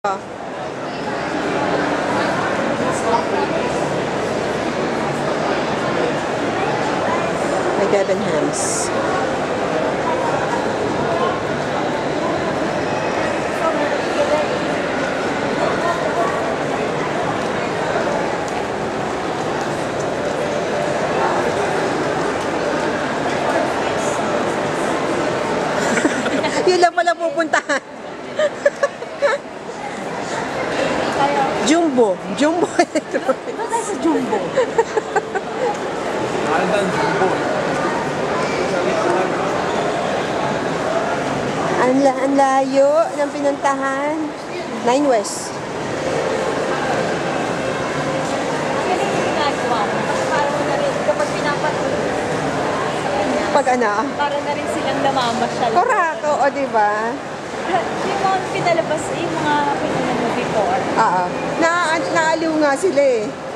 May Debenhams. Yun lang pala pupuntahan. Jumbo. Jumbo Electronics. Ano tayo sa Jumbo? Ang layo ng pinuntahan. 9 West. Ang galing yung ginagawa mo. Kasi parang na rin, kapag pinapatuloy sa kanya, Pag ano? parang na rin silang namamasyal. Correct. Oo, diba? Yung mga pinalabas, yung mga pinalabas before. Oo. Naaliw nga sila eh.